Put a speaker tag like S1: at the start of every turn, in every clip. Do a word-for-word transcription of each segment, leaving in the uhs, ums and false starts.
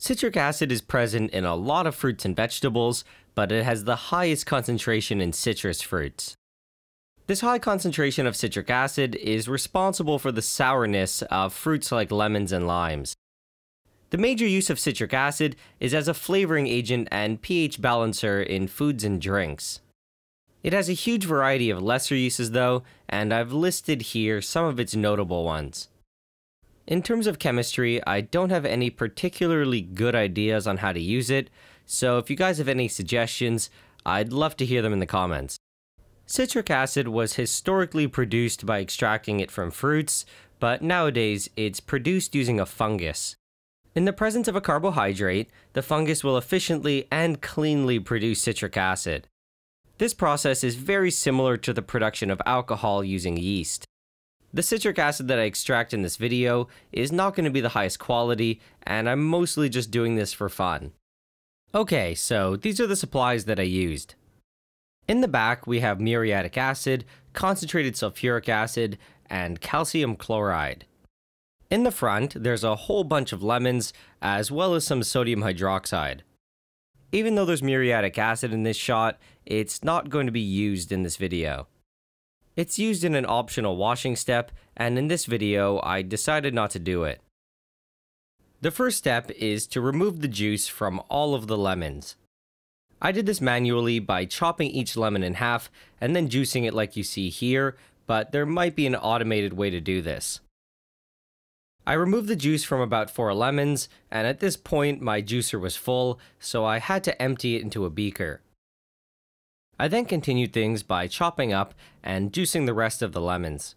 S1: Citric acid is present in a lot of fruits and vegetables, but it has the highest concentration in citrus fruits. This high concentration of citric acid is responsible for the sourness of fruits like lemons and limes. The major use of citric acid is as a flavoring agent and pH balancer in foods and drinks. It has a huge variety of lesser uses though, and I've listed here some of its notable ones. In terms of chemistry, I don't have any particularly good ideas on how to use it, so if you guys have any suggestions, I'd love to hear them in the comments. Citric acid was historically produced by extracting it from fruits, but nowadays it's produced using a fungus. In the presence of a carbohydrate, the fungus will efficiently and cleanly produce citric acid. This process is very similar to the production of alcohol using yeast. The citric acid that I extract in this video is not going to be the highest quality, and I'm mostly just doing this for fun. Okay, so these are the supplies that I used. In the back, we have muriatic acid, concentrated sulfuric acid, and calcium chloride. In the front, there's a whole bunch of lemons, as well as some sodium hydroxide. Even though there's muriatic acid in this shot, it's not going to be used in this video. It's used in an optional washing step, and in this video, I decided not to do it. The first step is to remove the juice from all of the lemons. I did this manually by chopping each lemon in half and then juicing it like you see here, but there might be an automated way to do this. I removed the juice from about four lemons, and at this point my juicer was full, so I had to empty it into a beaker. I then continued things by chopping up and juicing the rest of the lemons.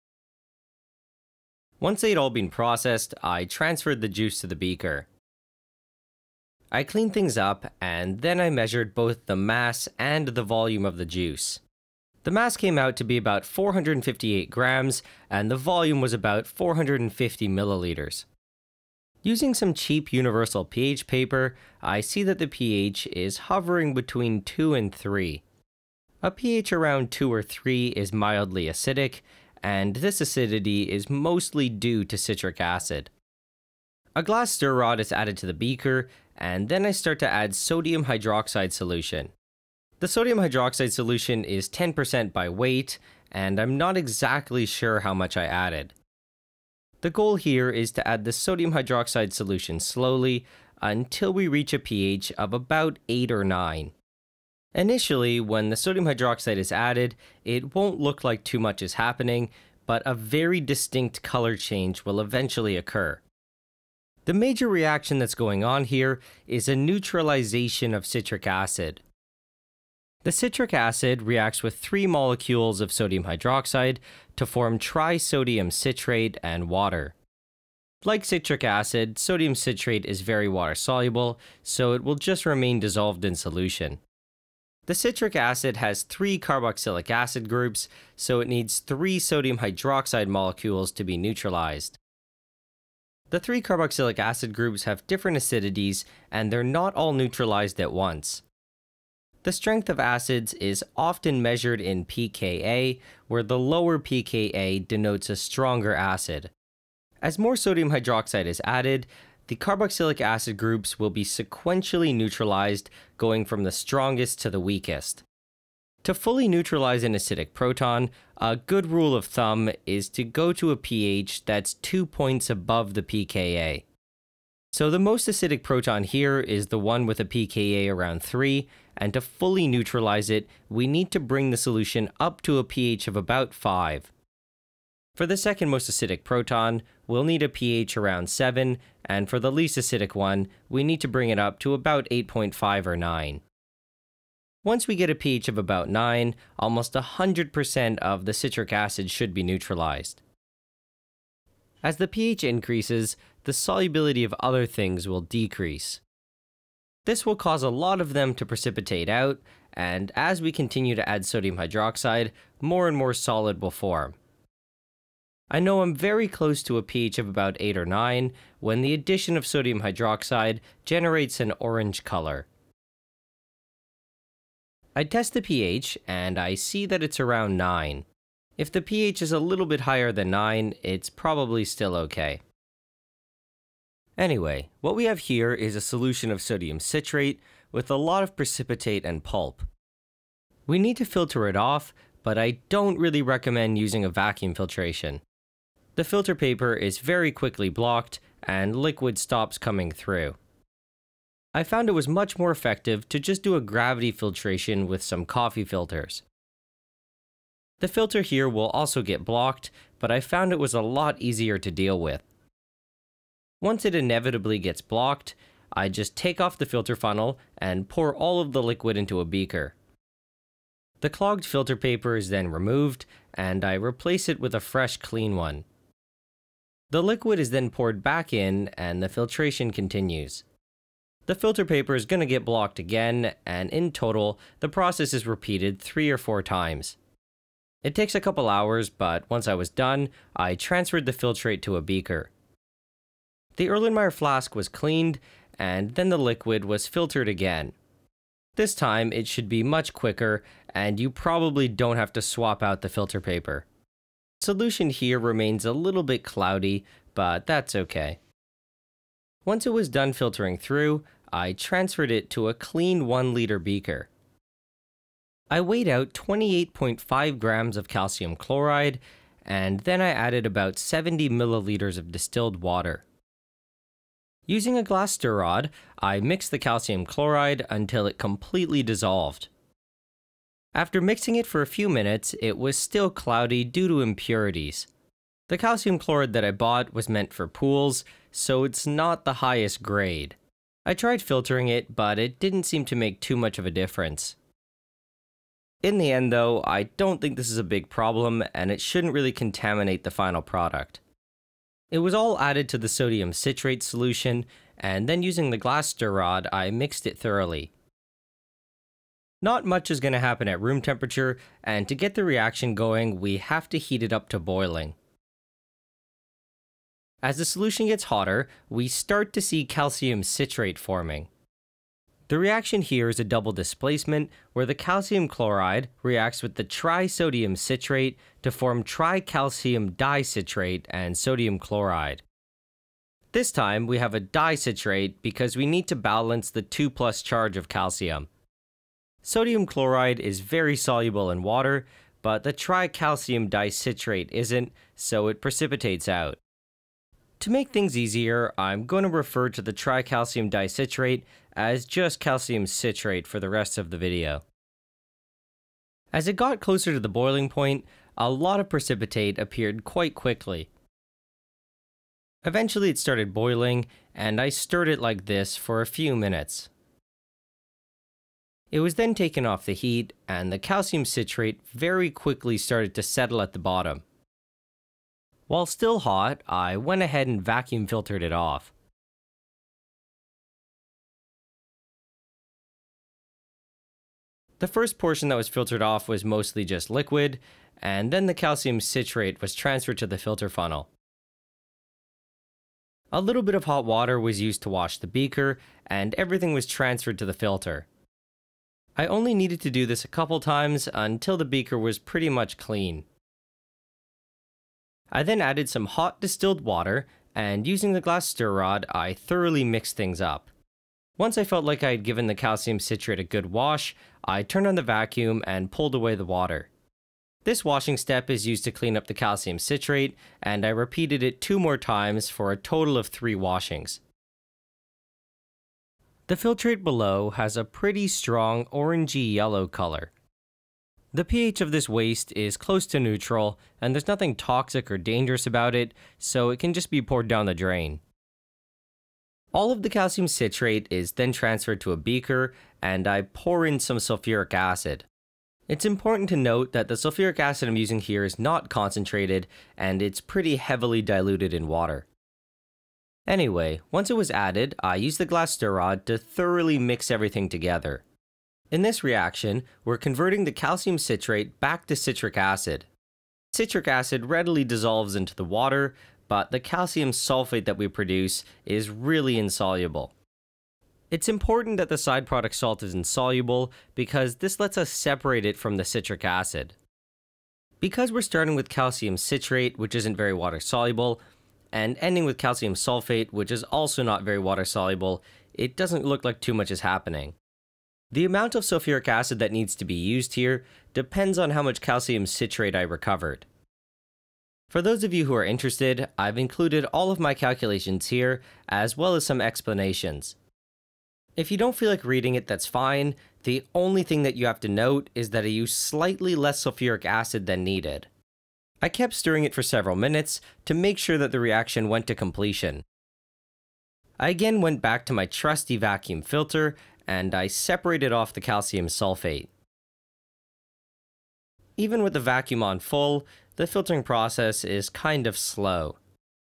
S1: Once they'd all been processed, I transferred the juice to the beaker. I cleaned things up, and then I measured both the mass and the volume of the juice. The mass came out to be about four hundred fifty-eight grams, and the volume was about four hundred fifty milliliters. Using some cheap universal pH paper, I see that the pH is hovering between two and three. A pH around two or three is mildly acidic, and this acidity is mostly due to citric acid. A glass stir rod is added to the beaker, and then I start to add sodium hydroxide solution. The sodium hydroxide solution is ten percent by weight, and I'm not exactly sure how much I added. The goal here is to add the sodium hydroxide solution slowly until we reach a pH of about eight or nine. Initially, when the sodium hydroxide is added, it won't look like too much is happening, but a very distinct color change will eventually occur. The major reaction that's going on here is a neutralization of citric acid. The citric acid reacts with three molecules of sodium hydroxide to form trisodium citrate and water. Like citric acid, sodium citrate is very water-soluble, so it will just remain dissolved in solution. The citric acid has three carboxylic acid groups, so it needs three sodium hydroxide molecules to be neutralized. The three carboxylic acid groups have different acidities, and they're not all neutralized at once. The strength of acids is often measured in pKa, where the lower pKa denotes a stronger acid. As more sodium hydroxide is added, the carboxylic acid groups will be sequentially neutralized, going from the strongest to the weakest. To fully neutralize an acidic proton, a good rule of thumb is to go to a pH that's two points above the pKa. So the most acidic proton here is the one with a pKa around three, and to fully neutralize it, we need to bring the solution up to a pH of about five. For the second most acidic proton, we'll need a pH around seven, and for the least acidic one, we need to bring it up to about eight point five or nine. Once we get a pH of about nine, almost one hundred percent of the citric acid should be neutralized. As the pH increases, the solubility of other things will decrease. This will cause a lot of them to precipitate out, and as we continue to add sodium hydroxide, more and more solid will form. I know I'm very close to a pH of about eight or nine when the addition of sodium hydroxide generates an orange color. I test the pH, and I see that it's around nine. If the pH is a little bit higher than nine, it's probably still okay. Anyway, what we have here is a solution of sodium citrate with a lot of precipitate and pulp. We need to filter it off, but I don't really recommend using a vacuum filtration. The filter paper is very quickly blocked and liquid stops coming through. I found it was much more effective to just do a gravity filtration with some coffee filters. The filter here will also get blocked, but I found it was a lot easier to deal with. Once it inevitably gets blocked, I just take off the filter funnel and pour all of the liquid into a beaker. The clogged filter paper is then removed, and I replace it with a fresh, clean one. The liquid is then poured back in, and the filtration continues. The filter paper is going to get blocked again, and in total, the process is repeated three or four times. It takes a couple hours, but once I was done, I transferred the filtrate to a beaker. The Erlenmeyer flask was cleaned, and then the liquid was filtered again. This time, it should be much quicker, and you probably don't have to swap out the filter paper. Solution here remains a little bit cloudy, but that's okay. Once it was done filtering through, I transferred it to a clean one liter beaker. I weighed out twenty-eight point five grams of calcium chloride, and then I added about seventy milliliters of distilled water. Using a glass stir rod, I mixed the calcium chloride until it completely dissolved. After mixing it for a few minutes, it was still cloudy due to impurities. The calcium chloride that I bought was meant for pools, so it's not the highest grade. I tried filtering it, but it didn't seem to make too much of a difference. In the end though, I don't think this is a big problem, and it shouldn't really contaminate the final product. It was all added to the sodium citrate solution, and then using the glass stir rod, I mixed it thoroughly. Not much is going to happen at room temperature, and to get the reaction going, we have to heat it up to boiling. As the solution gets hotter, we start to see calcium citrate forming. The reaction here is a double displacement, where the calcium chloride reacts with the trisodium citrate to form tricalcium dicitrate and sodium chloride. This time, we have a dicitrate because we need to balance the two plus charge of calcium. Sodium chloride is very soluble in water, but the tricalcium dicitrate isn't, so it precipitates out. To make things easier, I'm going to refer to the tricalcium dicitrate as just calcium citrate for the rest of the video. As it got closer to the boiling point, a lot of precipitate appeared quite quickly. Eventually it started boiling, and I stirred it like this for a few minutes. It was then taken off the heat, and the calcium citrate very quickly started to settle at the bottom. While still hot, I went ahead and vacuum filtered it off. The first portion that was filtered off was mostly just liquid, and then the calcium citrate was transferred to the filter funnel. A little bit of hot water was used to wash the beaker, and everything was transferred to the filter. I only needed to do this a couple times until the beaker was pretty much clean. I then added some hot distilled water, and using the glass stir rod, I thoroughly mixed things up. Once I felt like I had given the calcium citrate a good wash, I turned on the vacuum and pulled away the water. This washing step is used to clean up the calcium citrate, and I repeated it two more times for a total of three washings. The filtrate below has a pretty strong orangey yellow color. The pH of this waste is close to neutral, and there's nothing toxic or dangerous about it, so it can just be poured down the drain. All of the calcium citrate is then transferred to a beaker, and I pour in some sulfuric acid. It's important to note that the sulfuric acid I'm using here is not concentrated, and it's pretty heavily diluted in water. Anyway, once it was added, I used the glass stir rod to thoroughly mix everything together. In this reaction, we're converting the calcium citrate back to citric acid. Citric acid readily dissolves into the water, but the calcium sulfate that we produce is really insoluble. It's important that the side product salt is insoluble because this lets us separate it from the citric acid. Because we're starting with calcium citrate, which isn't very water soluble, and ending with calcium sulfate, which is also not very water soluble, it doesn't look like too much is happening. The amount of sulfuric acid that needs to be used here depends on how much calcium citrate I recovered. For those of you who are interested, I've included all of my calculations here, as well as some explanations. If you don't feel like reading it, that's fine. The only thing that you have to note is that I used slightly less sulfuric acid than needed. I kept stirring it for several minutes to make sure that the reaction went to completion. I again went back to my trusty vacuum filter, and I separated off the calcium sulfate. Even with the vacuum on full, the filtering process is kind of slow.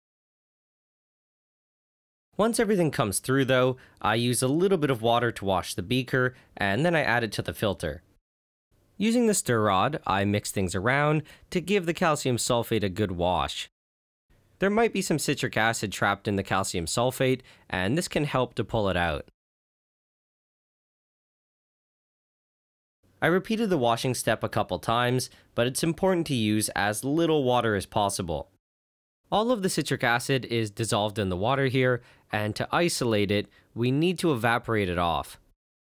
S1: Once everything comes through though, I use a little bit of water to wash the beaker, and then I add it to the filter. Using the stir rod, I mix things around to give the calcium sulfate a good wash. There might be some citric acid trapped in the calcium sulfate, and this can help to pull it out. I repeated the washing step a couple times, but it's important to use as little water as possible. All of the citric acid is dissolved in the water here, and to isolate it, we need to evaporate it off.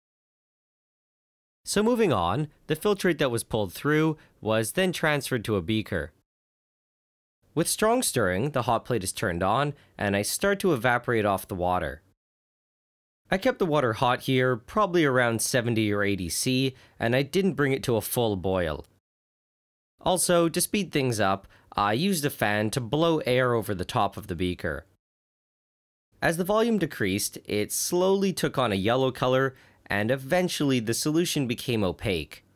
S1: So moving on, the filtrate that was pulled through was then transferred to a beaker. With strong stirring, the hot plate is turned on, and I start to evaporate off the water. I kept the water hot here, probably around seventy or eighty C, and I didn't bring it to a full boil. Also, to speed things up, I used a fan to blow air over the top of the beaker. As the volume decreased, it slowly took on a yellow color, and eventually the solution became opaque.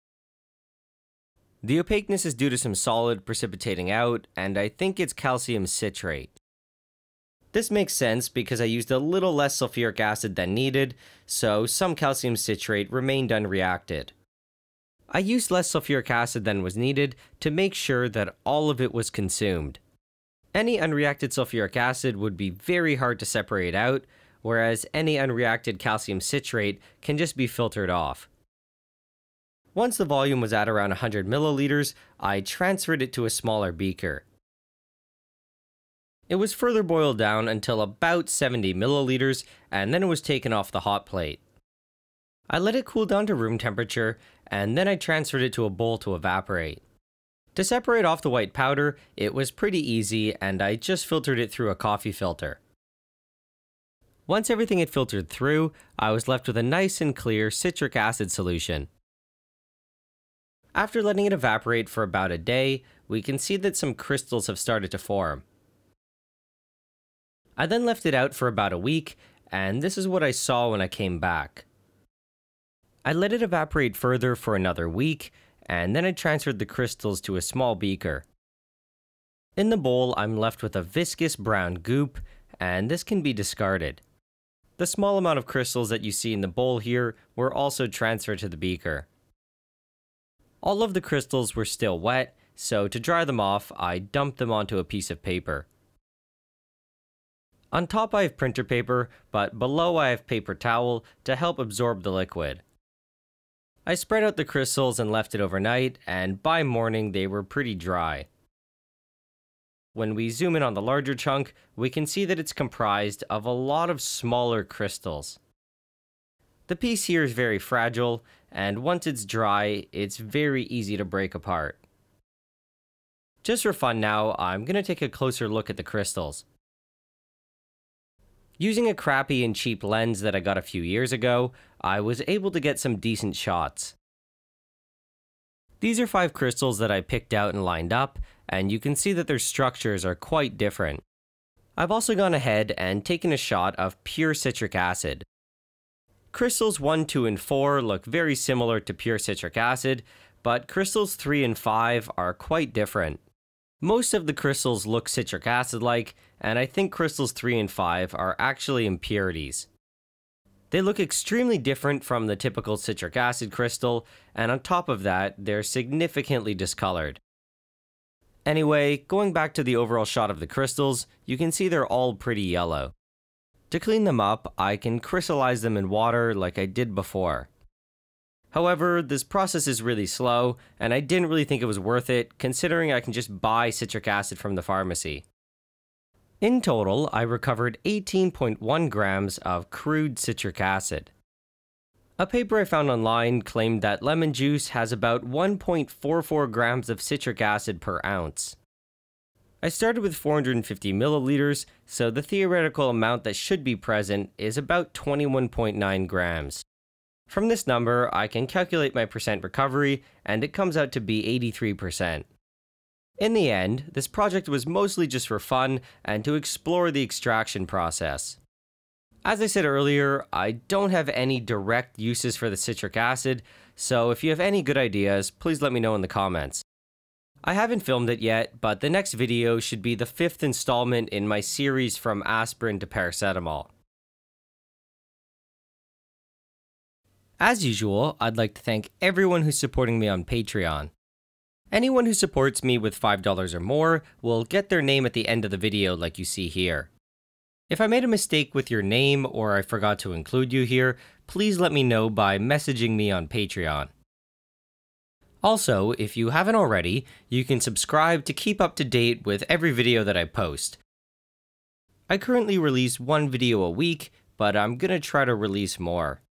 S1: The opaqueness is due to some solid precipitating out, and I think it's calcium citrate. This makes sense because I used a little less sulfuric acid than needed, so some calcium citrate remained unreacted. I used less sulfuric acid than was needed to make sure that all of it was consumed. Any unreacted sulfuric acid would be very hard to separate out, whereas any unreacted calcium citrate can just be filtered off. Once the volume was at around one hundred milliliters, I transferred it to a smaller beaker. It was further boiled down until about seventy milliliters, and then it was taken off the hot plate. I let it cool down to room temperature, and then I transferred it to a bowl to evaporate. To separate off the white powder, it was pretty easy, and I just filtered it through a coffee filter. Once everything had filtered through, I was left with a nice and clear citric acid solution. After letting it evaporate for about a day, we can see that some crystals have started to form. I then left it out for about a week, and this is what I saw when I came back. I let it evaporate further for another week, and then I transferred the crystals to a small beaker. In the bowl, I'm left with a viscous brown goop, and this can be discarded. The small amount of crystals that you see in the bowl here were also transferred to the beaker. All of the crystals were still wet, so to dry them off, I dumped them onto a piece of paper. On top I have printer paper, but below I have paper towel to help absorb the liquid. I spread out the crystals and left it overnight, and by morning they were pretty dry. When we zoom in on the larger chunk, we can see that it's comprised of a lot of smaller crystals. The piece here is very fragile, and once it's dry, it's very easy to break apart. Just for fun now, I'm going to take a closer look at the crystals. Using a crappy and cheap lens that I got a few years ago, I was able to get some decent shots. These are five crystals that I picked out and lined up, and you can see that their structures are quite different. I've also gone ahead and taken a shot of pure citric acid. Crystals one, two, and four look very similar to pure citric acid, but crystals three and five are quite different. Most of the crystals look citric acid-like, and I think crystals three and five are actually impurities. They look extremely different from the typical citric acid crystal, and on top of that, they're significantly discolored. Anyway, going back to the overall shot of the crystals, you can see they're all pretty yellow. To clean them up, I can crystallize them in water like I did before. However, this process is really slow, and I didn't really think it was worth it, considering I can just buy citric acid from the pharmacy. In total, I recovered eighteen point one grams of crude citric acid. A paper I found online claimed that lemon juice has about one point four four grams of citric acid per ounce. I started with four hundred fifty milliliters, so the theoretical amount that should be present is about twenty-one point nine grams. From this number, I can calculate my percent recovery, and it comes out to be eighty-three percent. In the end, this project was mostly just for fun and to explore the extraction process. As I said earlier, I don't have any direct uses for the citric acid, so if you have any good ideas, please let me know in the comments. I haven't filmed it yet, but the next video should be the fifth installment in my series from aspirin to paracetamol. As usual, I'd like to thank everyone who's supporting me on Patreon. Anyone who supports me with five dollars or more will get their name at the end of the video like you see here. If I made a mistake with your name or I forgot to include you here, please let me know by messaging me on Patreon. Also, if you haven't already, you can subscribe to keep up to date with every video that I post. I currently release one video a week, but I'm gonna try to release more.